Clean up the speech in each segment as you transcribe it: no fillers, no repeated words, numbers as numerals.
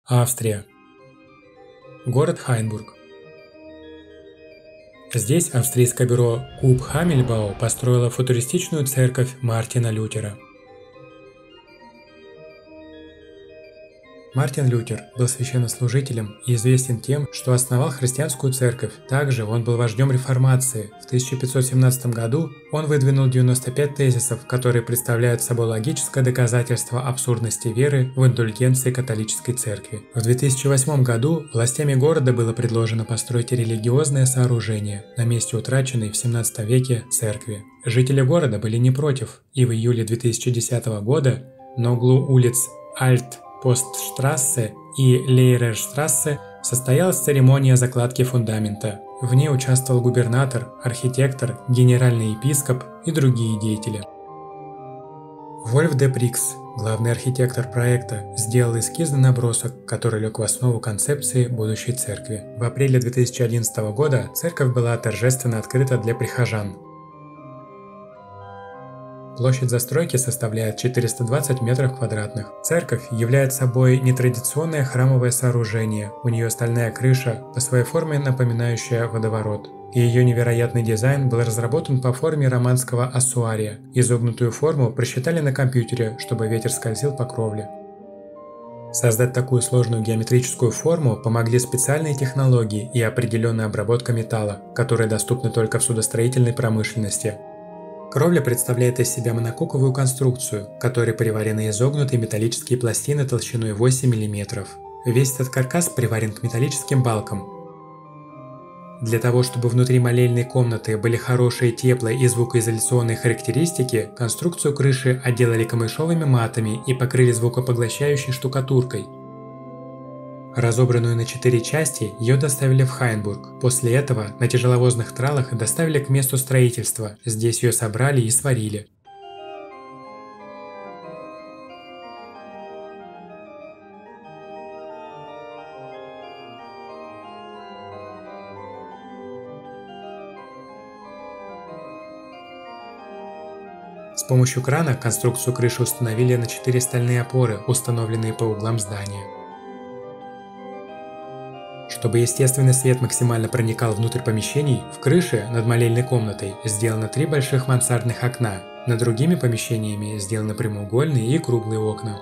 Австрия. Город Хайнбург. Здесь австрийское бюро Куб Хамельбау построило футуристичную церковь Мартина Лютера. Мартин Лютер был священнослужителем и известен тем, что основал христианскую церковь. Также он был вождем реформации. В 1517 году он выдвинул 95 тезисов, которые представляют собой логическое доказательство абсурдности веры в индульгенции католической церкви. В 2008 году властями города было предложено построить религиозное сооружение на месте утраченной в 17 веке церкви. Жители города были не против, и в июле 2010 года на углу улиц Альт-Постштрассе и Лейрерштрассе состоялась церемония закладки фундамента. В ней участвовал губернатор, архитектор, генеральный епископ и другие деятели. Вольф де Прикс, главный архитектор проекта, сделал эскизный набросок, который лег в основу концепции будущей церкви. В апреле 2011 года церковь была торжественно открыта для прихожан. Площадь застройки составляет 420 метров квадратных. Церковь является собой нетрадиционное храмовое сооружение. У нее стальная крыша, по своей форме напоминающая водоворот. И ее невероятный дизайн был разработан по форме романского ассуария. Изогнутую форму просчитали на компьютере, чтобы ветер скользил по кровле. Создать такую сложную геометрическую форму помогли специальные технологии и определенная обработка металла, которые доступны только в судостроительной промышленности. Кровля представляет из себя монококовую конструкцию, в которой приварены изогнутые металлические пластины толщиной 8 мм. Весь этот каркас приварен к металлическим балкам. Для того, чтобы внутри молельной комнаты были хорошие тепло- и звукоизоляционные характеристики, конструкцию крыши отделали камышовыми матами и покрыли звукопоглощающей штукатуркой. Разобранную на 4 части, ее доставили в Хайнбург. После этого на тяжеловозных тралах доставили к месту строительства. Здесь ее собрали и сварили. С помощью крана конструкцию крыши установили на 4 стальные опоры, установленные по углам здания. Чтобы естественный свет максимально проникал внутрь помещений, в крыше над молельной комнатой сделано 3 больших мансардных окна, над другими помещениями сделаны прямоугольные и круглые окна.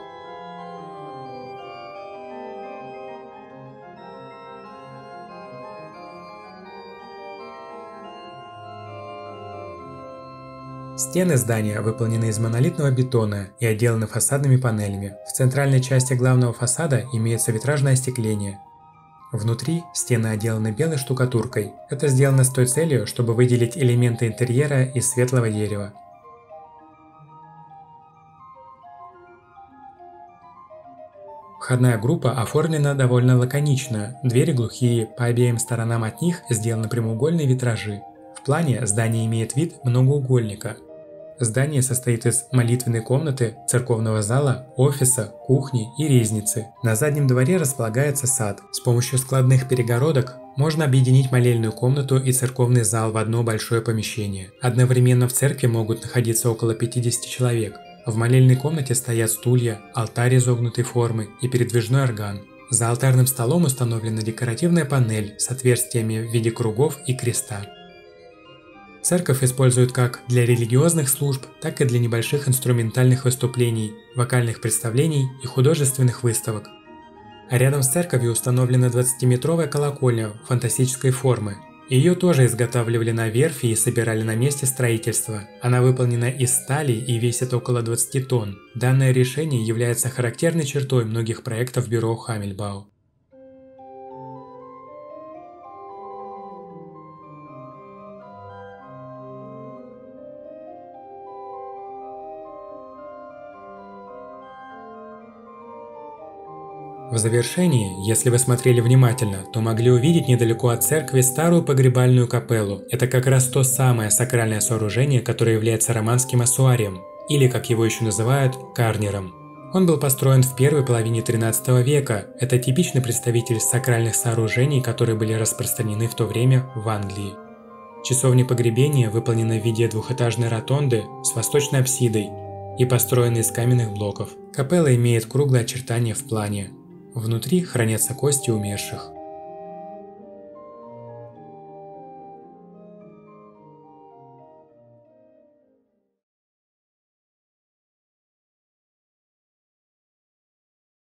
Стены здания выполнены из монолитного бетона и отделаны фасадными панелями. В центральной части главного фасада имеется витражное остекление. Внутри стены отделаны белой штукатуркой. Это сделано с той целью, чтобы выделить элементы интерьера из светлого дерева. Входная группа оформлена довольно лаконично. Двери глухие, по обеим сторонам от них сделаны прямоугольные витражи. В плане здание имеет вид многоугольника. Здание состоит из молитвенной комнаты, церковного зала, офиса, кухни и резницы. На заднем дворе располагается сад. С помощью складных перегородок можно объединить молельную комнату и церковный зал в одно большое помещение. Одновременно в церкви могут находиться около 50 человек. В молельной комнате стоят стулья, алтарь изогнутой формы и передвижной орган. За алтарным столом установлена декоративная панель с отверстиями в виде кругов и креста. Церковь используют как для религиозных служб, так и для небольших инструментальных выступлений, вокальных представлений и художественных выставок. А рядом с церковью установлена 20-метровая колокольня фантастической формы. Ее тоже изготавливали на верфи и собирали на месте строительства. Она выполнена из стали и весит около 20 тонн. Данное решение является характерной чертой многих проектов бюро Хамельбау. В завершении, если вы смотрели внимательно, то могли увидеть недалеко от церкви старую погребальную капеллу. Это как раз то самое сакральное сооружение, которое является романским ассуарием, или, как его еще называют, карнером. Он был построен в первой половине 13 века. Это типичный представитель сакральных сооружений, которые были распространены в то время в Англии. Часовня погребения выполнена в виде двухэтажной ротонды с восточной апсидой и построена из каменных блоков. Капелла имеет круглые очертания в плане. Внутри хранятся кости умерших.